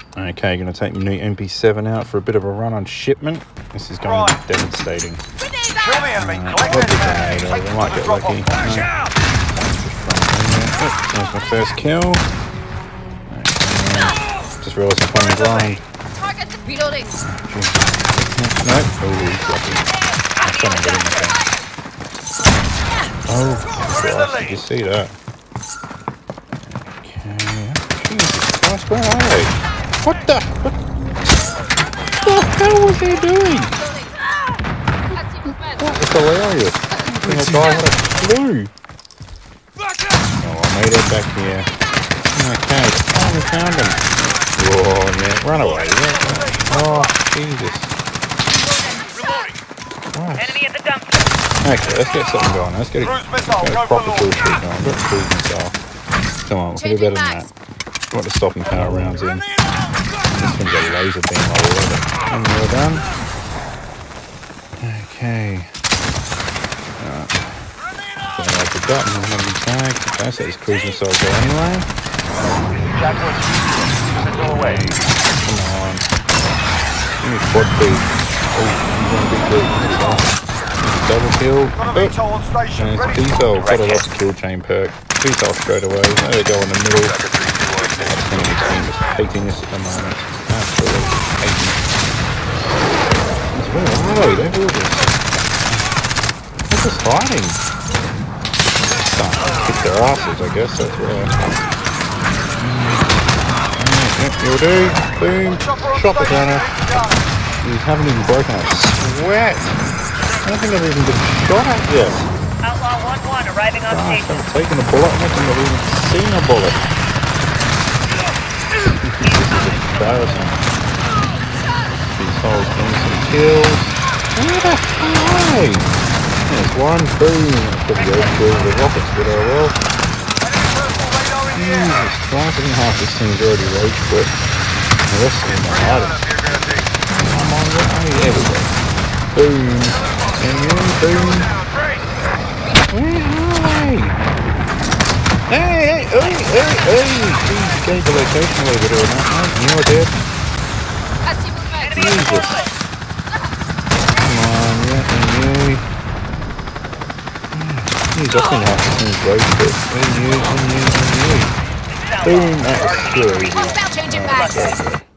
Okay, going to take the new MP7 out for a bit of a run on Shipment. This is going to be devastating. Kill the enemy. Collect Put the anything. grenade over. I might get lucky. There's my first kill. Okay. Just realised I'm playing blind. Target reloading. Nope. Oh, he's lucky. Someone got in the thing. Oh, Christ, did you see that? Okay. Jesus Christ, where are they? What the hell was he doing? That was hilarious. I think that guy had a clue. Oh, I made it back here. Okay, finally found him. Oh, yeah, run away. Yeah. Oh, Jesus. Christ. Enemy at the dumpster. Okay, let's get something going. Let's get a proper kill streak going. I've got a cruise missile. Come on, we can do better than that. I want to stop and power rounds in. This thing's a laser beam, I love it. And we're done. Okay. Putting out the button, I'm going to be tagged. Okay, so this cruise missile go anyway. Come on. Give me quad beat. Oh, he's on a big beat. There we go. Double kill. Oh. And it's P-cell. Got a lost kill chain perk. P-cell straight away. There we go in the middle. The enemy team is hating this at the moment. Absolutely hating it. Where are they? They're all just hiding. Starting to kick their asses, I guess. That's where. Yep, you'll do. Boom. Shot the gunner. You haven't even broken a sweat. I don't think I've even been shot at yet. Outlaw 1-1 arriving on station. I've taken a bullet. I don't think I've even seen a bullet. This is embarrassing. These holes getting some kills. Where the hell are they? There's one. Boom. That's pretty good. The rockets did all well. Jesus Christ. I think half this team's already rage quit. The rest of them are hiding. Come on, where are you? There we go. Boom. And boom. Where are they? Hey! Jeez, you gave the location away with it, mate. You're dead. Jesus. Come on, yeah, and you. Jeez, I think half the team's rage quit. And you. Boom, that was pure easy.